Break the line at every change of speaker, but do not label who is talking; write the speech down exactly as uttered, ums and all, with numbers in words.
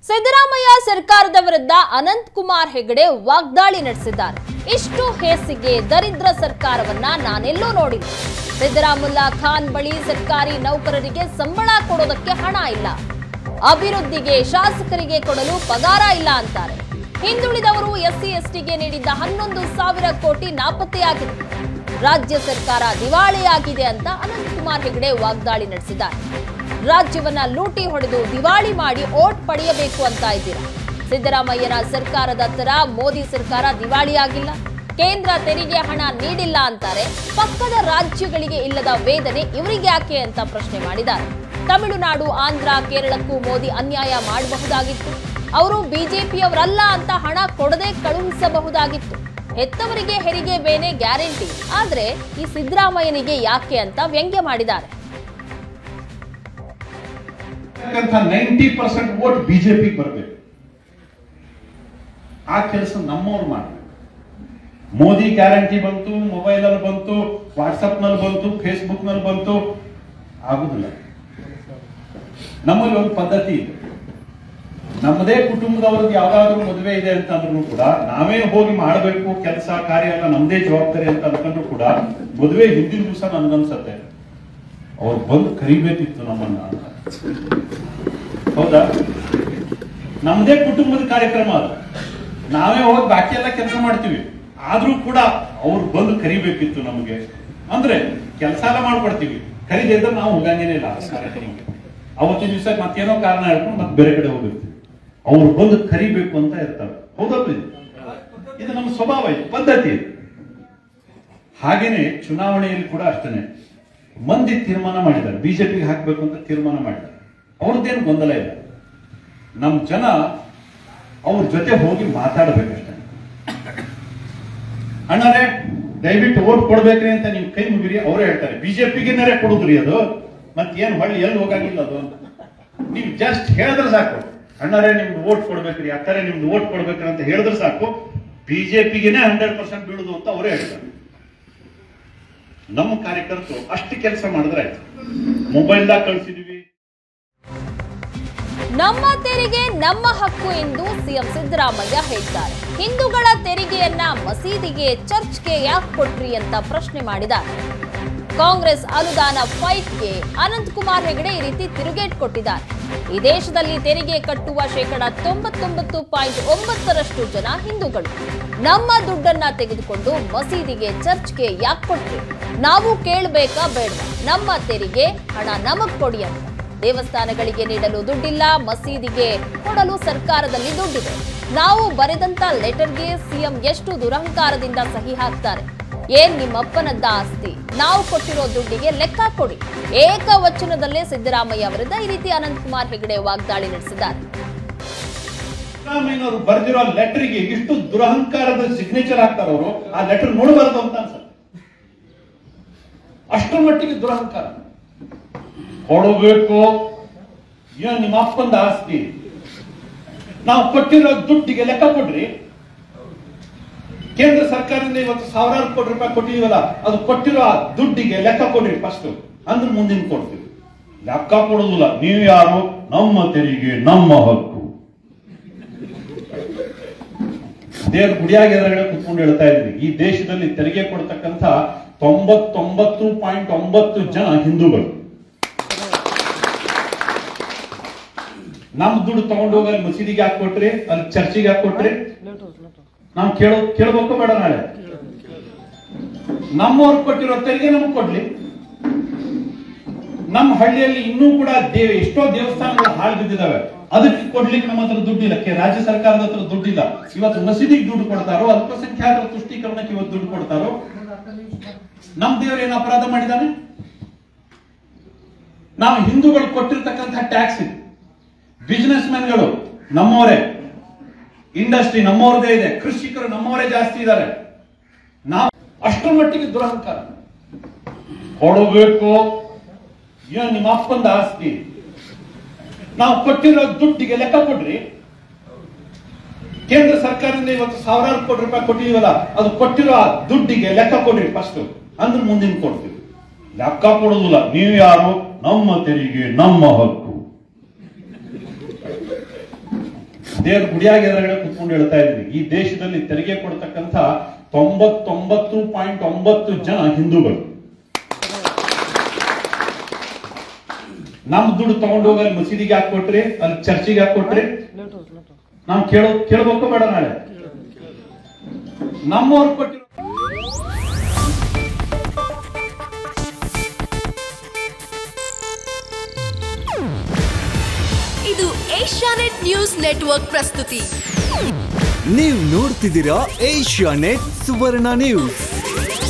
ಸಿದ್ದರಾಮಯ್ಯ ಸರ್ಕಾರದ ವಿರುದ್ಧ ಅನಂತ್ ಕುಮಾರ್ ಹೆಗಡೆ ವಾಗ್ದಾಳಿ ನಡೆಸಿದ್ದಾರೆ. ಇಷ್ಟು ಹೇಸಿಗೆ ದರಿದ್ರ ಸರ್ಕಾರವನ್ನ ನಾನೆಲ್ಲೂ ನೋಡಿಲ್ಲ. ಸಿದ್ದರಾಮುಲ್ಲಾ ಖಾನ್ ಬಳಿ ಸರ್ಕಾರಿ ನೌಕರರಿಗೆ ಸಂಬಳ ಕೊಡೋದಕ್ಕೆ ಹಣ ಇಲ್ಲ, ಅಭಿವೃದ್ಧಿಗೆ ಶಾಸಕರಿಗೆ ಕೊಡಲು ಪಗಾರ ಇಲ್ಲ ಅಂತಾರೆ. ಹಿಂದುಳಿದವರು ಎಸ್ಸಿ ಎಸ್ಟಿಗೆ ನೀಡಿದ್ದ ಹನ್ನೊಂದು ಸಾವಿರ ಕೋಟಿ ನಾಪತ್ತೆಯಾಗಿದೆ. ರಾಜ್ಯ ಸರ್ಕಾರ ದಿವಾಳಿಯಾಗಿದೆ ಅಂತ ಅನಂತ್ ಕುಮಾರ್ ಹೆಗಡೆ ವಾಗ್ದಾಳಿ ನಡೆಸಿದ್ದಾರೆ. ರಾಜ್ಯವನ್ನ ಲೂಟಿ ಹೊಡೆದು ದಿವಾಳಿ ಮಾಡಿ ಓಟ್ ಪಡೆಯಬೇಕು ಅಂತ ಇದ್ದೀರಾ. ಸಿದ್ದರಾಮಯ್ಯನ ಸರ್ಕಾರದ ತರ ಮೋದಿ ಸರ್ಕಾರ ದಿವಾಳಿಯಾಗಿಲ್ಲ, ಕೇಂದ್ರ ತೆರಿಗೆ ಹಣ ನೀಡಿಲ್ಲ ಅಂತಾರೆ. ಪಕ್ಕದ ರಾಜ್ಯಗಳಿಗೆ ಇಲ್ಲದ ವೇದನೆ ಇವರಿಗೆ ಯಾಕೆ ಅಂತ ಪ್ರಶ್ನೆ ಮಾಡಿದ್ದಾರೆ. ತಮಿಳುನಾಡು, ಆಂಧ್ರ, ಕೇರಳಕ್ಕೂ ಮೋದಿ ಅನ್ಯಾಯ ಮಾಡಬಹುದಾಗಿತ್ತು. ಅವರು ಬಿಜೆಪಿಯವರಲ್ಲ ಅಂತ ಹಣ ಕೊಡದೆ ಕಳುಹಿಸಬಹುದಾಗಿತ್ತು. ಹೆತ್ತವರಿಗೆ ಹೆರಿಗೆ ಬೇನೆ ಗ್ಯಾರಂಟಿ, ಆದ್ರೆ ಈ ಸಿದ್ದರಾಮಯ್ಯನಿಗೆ ಯಾಕೆ ಅಂತ ವ್ಯಂಗ್ಯ ಮಾಡಿದ್ದಾರೆ.
ನೈಂಟಿ ಪರ್ಸೆಂಟ್ ವೋಟ್ ಬಿಜೆಪಿ ಬರಬೇಕು. ಆ ಕೆಲಸ ನಮ್ಮವ್ರು ಮಾಡಬೇಕು. ಮೋದಿ ಗ್ಯಾರಂಟಿ ಬಂತು, ಮೊಬೈಲ್ ಅಲ್ಲಿ ಬಂತು, ವಾಟ್ಸ್ಆಪ್ ನಲ್ಲಿ ಬಂತು, ಫೇಸ್ಬುಕ್ ನಲ್ಲಿ ಬಂತು, ಆಗುದಿಲ್ಲ. ನಮ್ಮಲ್ಲಿ ಒಂದು ಪದ್ಧತಿ ಇದೆ. ನಮ್ಮದೇ ಕುಟುಂಬದವ್ರಿಗೆ ಯಾವ್ದಾದ್ರು ಮದುವೆ ಇದೆ ಅಂತ ಅಂದ್ರೂ ಕೂಡ ನಾವೇ ಹೋಗಿ ಮಾಡಬೇಕು, ಕೆಲಸ ಕಾರ್ಯ ಎಲ್ಲ ನಮ್ದೇ ಜವಾಬ್ದಾರಿ ಅಂತ ಅನ್ಕೊಂಡ್ರು ಕೂಡ ಮದುವೆ ಹಿಂದಿನ ದಿವಸ ನನ್ಗನ್ಸತ್ತೆ ಅವ್ರು ಬಂದು ಕರಿಬೇಕಿತ್ತು ನಮ್ಮನ್ನ ಅಂತ. ಹೌದಾ? ನಮ್ದೇ ಕುಟುಂಬದ ಕಾರ್ಯಕ್ರಮ ಅದು. ನಾವೇ ಹೋಗಿ ಬಾಕಿ ಎಲ್ಲ ಕೆಲಸ ಮಾಡ್ತೀವಿ, ಆದ್ರೂ ಕೂಡ ಅವ್ರು ಬಂದು ಕರಿಬೇಕಿತ್ತು ನಮಗೆ ಅಂದ್ರೆ ಕೆಲಸ ಎಲ್ಲ ಮಾಡ್ಕೊಡ್ತೀವಿ. ಕರಿದಿದ್ರೆ ನಾವು ಹೋಗಂಗೇನೆ ಇಲ್ಲ ಕಾರ್ಯಕ್ರಮಕ್ಕೆ. ಅವತ್ತಿನ ದಿವಸ ಮತ್ತೇನೋ ಕಾರಣ ಹೇಳ್ಕೊಂಡು ಮತ್ತೆ ಬೇರೆ ಕಡೆ ಹೋಗಿರ್ತೀವಿ. ಅವ್ರು ಬಂದು ಕರಿಬೇಕು ಅಂತ ಇರ್ತಾರೆ. ಹೌದಲ್ಲ? ಇದು ನಮ್ಮ ಸ್ವಭಾವ, ಇದು ಪದ್ಧತಿ. ಹಾಗೇನೆ ಚುನಾವಣೆಯಲ್ಲಿ ಕೂಡ ಅಷ್ಟೇನೆ ಮಂದಿ ತೀರ್ಮಾನ ಮಾಡಿದ್ದಾರೆ, ಬಿಜೆಪಿಗೆ ಹಾಕ್ಬೇಕು ಅಂತ ತೀರ್ಮಾನ ಮಾಡಿದ್ದಾರೆ. ಅವ್ರದ್ದೇನು ಗೊಂದಲ ಇಲ್ಲ. ನಮ್ಮ ಜನ ಅವ್ರ ಜೊತೆ ಹೋಗಿ ಮಾತಾಡಬೇಕಷ್ಟೇ. ಅಣ್ಣರೇ ದಯವಿಟ್ಟು ಓಟ್ ಕೊಡ್ಬೇಕ್ರಿ ಅಂತ ನೀವು ಕೈ ಮುಗಿರಿ, ಅವರೇ ಹೇಳ್ತಾರೆ ಬಿಜೆಪಿಗೆ ಕೊಡುದ್ರಿ ಅದು, ಮತ್ತೇನು ಹೊಳ್ಳಿ ಎಲ್ಲಿ ಹೋಗಾಗಿಲ್ಲ ಅದು. ನೀವು ಜಸ್ಟ್ ಹೇಳಿದ್ರೆ ಸಾಕು, ಅಣ್ಣರೇ ನಿಮ್ದು ಓಟ್ ಕೊಡ್ಬೇಕ್ರಿ, ಅಕ್ಕರೆ ನಿಮ್ದು ಓಟ್ ಕೊಡ್ಬೇಕ್ರಿ ಅಂತ ಹೇಳಿದ್ರೆ ಸಾಕು, ಬಿಜೆಪಿಗೆನೆ ಹಂಡ್ರೆಡ್ ಪರ್ಸೆಂಟ್ ಬೀಳುದು ಅಂತ ಅವರೇ ಹೇಳ್ತಾರೆ. ನಮ್ಮ ಕಾರ್ಯಕರ್ತರು ಅಷ್ಟು ಕೆಲಸ ಮಾಡಿದ್ರೆ ಆಯ್ತು. ಮೊಬೈಲ್ದಾಗ ಕಳಿಸಿದ್ವಿ.
ನಮ್ಮ ತೆರಿಗೆ ನಮ್ಮ ಹಕ್ಕು ಎಂದು ಸಿಎಂ ಸಿದ್ದರಾಮಯ್ಯ ಹೇಳ್ತಾರೆ. ಹಿಂದೂಗಳ ತೆರಿಗೆಯನ್ನ ಮಸೀದಿಗೆ, ಚರ್ಚ್ಗೆ ಯಾಕೆ ಕೊಟ್ರಿ ಅಂತ ಪ್ರಶ್ನೆ ಮಾಡಿದ್ದಾರೆ. ಕಾಂಗ್ರೆಸ್ ಅನುದಾನ ಫೈಟ್ಗೆ ಅನಂತ್ ಕುಮಾರ್ ಹೆಗಡೆ ಈ ರೀತಿ ತಿರುಗೇಟ್ ಕೊಟ್ಟಿದ್ದಾರೆ. ಈ ದೇಶದಲ್ಲಿ ತೆರಿಗೆ ಕಟ್ಟುವ ಶೇಕಡ ತೊಂಬತ್ತೊಂಬತ್ತು ಪಾಯಿಂಟ್ ಒಂಬತ್ತರಷ್ಟು ಜನ ಹಿಂದೂಗಳು. ನಮ್ಮ ದುಡ್ಡನ್ನ ತೆಗೆದುಕೊಂಡು ಮಸೀದಿಗೆ, ಚರ್ಚ್ಗೆ ಯಾಕೆ ಕೊಟ್ರಿ? ನಾವು ಕೇಳಬೇಕಾ ಬೇಡವಾ? ನಮ್ಮ ತೆರಿಗೆ ಹಣ ನಮಗ್ ಕೊಡಿ ಅಂತ. ದೇವಸ್ಥಾನಗಳಿಗೆ ನೀಡಲು ದುಡ್ಡಿಲ್ಲ, ಮಸೀದಿಗೆ ಕೊಡಲು ಸರ್ಕಾರದಲ್ಲಿ ದುಡ್ಡಿದೆ. ನಾವು ಬರೆದಂತ ಲೆಟರ್ಗೆ ಸಿಎಂ ಎಷ್ಟು ದುರಹಂಕಾರದಿಂದ ಸಹಿ ಹಾಕ್ತಾರೆ. ಏನ್ ನಿಮ್ಮಪ್ಪನದ್ದ ಆಸ್ತಿ, ನಾವು ಕೊಟ್ಟಿರೋ ದುಡ್ಡಿಗೆ ಲೆಕ್ಕ ಕೊಡಿ. ಏಕವಚನದಲ್ಲೇ ಸಿದ್ದರಾಮಯ್ಯ ವಿರುದ್ಧ ಈ ರೀತಿ ಅನಂತ್ ಕುಮಾರ್ ಹೆಗಡೆ ವಾಗ್ದಾಳಿ ನಡೆಸಿದ್ದಾರೆ.
ಸಿದ್ದರಾಮಯ್ಯನವರು ಬರೆದಿರೋ ಲೆಟರ್ಗೆ ಇಷ್ಟು ದುರಹಂಕಾರದ ಸಿಗ್ನೇಚರ್ ಹಾಕ್ತಾರೆ. ಅವರು ಆ ಲೆಟರ್ ನೋಡಬಾರದು ಅಂತ ಅನ್ಸುತ್ತೆ. ಅಷ್ಟರ ಮಟ್ಟಿಗೆ ದುರಹಂಕಾರ. ಕೊಡಬೇಕು, ಏನ್ ನಿಮ್ಮ ಅಪ್ಪಂದ ಆಸ್ತಿ, ನಾವು ಕೊಟ್ಟಿರೋ ದುಡ್ಡಿಗೆ ಲೆಕ್ಕ ಕೊಡ್ರಿ. ಕೇಂದ್ರ ಸರ್ಕಾರದಿಂದ ಇವತ್ತು ಸಾವಿರಾರು ಕೋಟಿ ರೂಪಾಯಿ ಕೊಟ್ಟಿದೀವಲ್ಲ, ಅದು ಕೊಟ್ಟಿರೋ ಆ ದುಡ್ಡಿಗೆ ಲೆಕ್ಕ ಕೊಡ್ರಿ ಫಸ್ಟ್, ಅಂದ್ರೆ ಮುಂದಿನ ಕೊಡ್ತೀವಿ. ಲೆಕ್ಕ ಕೊಡೋದಿಲ್ಲ. ನೀವು ಯಾರು? ನಮ್ಮ ತೆರಿಗೆ ನಮ್ಮ ಹಕ್ಕು. ದೇವ್ರ ಗುಡಿಯಾಗಿ ಎದುರುಗಡೆ ಕುತ್ಕೊಂಡು ಹೇಳ್ತಾ ಇದ್ವಿ, ಈ ದೇಶದಲ್ಲಿ ತೆರಿಗೆ ಕೊಡ್ತಕ್ಕಂಥ ತೊಂಬತ್ತೊಂಬತ್ತು ಪಾಯಿಂಟ್ ಒಂಬತ್ತು ಜನ ಹಿಂದೂಗಳು. ನಮ್ ದುಡ್ಡು ತಗೊಂಡು ಹೋಗಲ್ಲಿ ಮಸೀದಿಗೆ ಹಾಕೊಟ್ರಿ, ಅಲ್ಲಿ ಚರ್ಚಿಗೆ ಹಾಕೊಟ್ರಿ. ನಾವು ಕೇಳೋ ಕೇಳ್ಬೇಕು ಬೇಡ? ನಾಳೆ ನಮ್ಮವ್ರು ಕೊಟ್ಟಿರೋ ತೆರಿಗೆ ನಮಗ್ ಕೊಡ್ಲಿ. ನಮ್ಮ ಹಳ್ಳಿಯಲ್ಲಿ ಇನ್ನೂ ಕೂಡ ದೇವ ಎಷ್ಟೋ ದೇವಸ್ಥಾನಗಳು ಹಾಳು ಬಿದ್ದಿದ್ದಾವೆ, ಅದಕ್ಕೆ ಕೊಡ್ಲಿಕ್ಕೆ ನಮ್ಮ ಹತ್ರ ದುಡ್ಡಿಲ್ಲ. ರಾಜ್ಯ ಸರ್ಕಾರದ ಹತ್ರ ದುಡ್ಡಿಲ್ಲ. ಇವತ್ತು ಮಸೀದಿಗೆ ದುಡ್ಡು ಕೊಡ್ತಾರೋ, ಅಲ್ಪಸಂಖ್ಯಾತರ ತುಷ್ಟೀಕರಣಕ್ಕೆ ಇವತ್ತು ದುಡ್ಡು ಕೊಡ್ತಾರೋ. ನಮ್ ದೇವರು ಏನು ಅಪರಾಧ ಮಾಡಿದಾನೆ? ನಾವು ಹಿಂದೂಗಳು ಕೊಟ್ಟಿರ್ತಕ್ಕಂಥ ಟ್ಯಾಕ್ಸ್ ಇದೆ. ಬಿಸಿನೆಸ್ ಮ್ಯಾನ್ಗಳು ನಮ್ಮವರೇ, ಇಂಡಸ್ಟ್ರಿ ನಮ್ಮವ್ರದೇ ಇದೆ, ಕೃಷಿಕರು ನಮ್ಮವರೇ ಜಾಸ್ತಿ ಇದ್ದಾರೆ. ನಾವು ಅಷ್ಟರ ಮಟ್ಟಿಗೆ ದುರಹಂಕಾರ. ಕೊಡಬೇಕು, ಏನ್ ನಿಮ್ಮ ಅಪ್ಪಂದ ಆಸ್ತಿ, ನಾವು ಕೊಟ್ಟಿರೋ ದುಡ್ಡಿಗೆ ಲೆಕ್ಕ ಕೊಡ್ರಿ. ಕೇಂದ್ರ ಸರ್ಕಾರದಿಂದ ಇವತ್ತು ಸಾವಿರಾರು ಕೋಟಿ ರೂಪಾಯಿ ಕೊಟ್ಟಿದೀವಲ್ಲ, ಅದು ಕೊಟ್ಟಿರೋ ಆ ದುಡ್ಡಿಗೆ ಲೆಕ್ಕ ಕೊಡ್ರಿ ಫಸ್ಟ್, ಅಂದ್ರೆ ಮುಂದಿನ ಕೊಡ್ತೀವಿ. ಲೆಕ್ಕ ಕೊಡೋದಿಲ್ಲ. ನೀವು ಯಾರು? ನಮ್ಮ ತೆರಿಗೆ ನಮ್ಮ ಹಕ್ಕು. ದೇವ್ರ ಗುಡಿಯಾಗ ಎದುರುಗಡೆ ಕುತ್ಕೊಂಡು ಹೇಳ್ತಾ ಇದ್ವಿ, ಈ ದೇಶದಲ್ಲಿ ತೆರಿಗೆ ಕೊಡ್ತಕ್ಕಂಥ ತೊಂಬತ್ತೊಂಬತ್ತು ಪಾಯಿಂಟ್ ಒಂಬತ್ತು ಜನ ಹಿಂದೂಗಳು. ನಮ್ ದುಡ್ಡು ತಗೊಂಡು ಹೋಗಿ ಅಲ್ಲಿ ಮಸೀದಿಗೆ ಹಾಕೊಟ್ರಿ, ಅಲ್ಲಿ ಚರ್ಚಿಗೆ ಹಾಕೊಟ್ರಿ, ನಾವ್ ಕೇಳೋ ಕೇಳ್ಬೇಕು ಬೇಡ? ನಾಳೆ ನಮ್ಮವ್ರು ಕೊಟ್ಟಿರೋ
ಇದು ಏಷ್ಯಾನೆಟ್ ನ್ಯೂಸ್ ನೆಟ್ವರ್ಕ್ ಪ್ರಸ್ತುತಿ.
ನೀವು ನೋಡ್ತಿದ್ದೀರಾ ಏಷ್ಯಾನೆಟ್ ಸುವರ್ಣ ನ್ಯೂಸ್.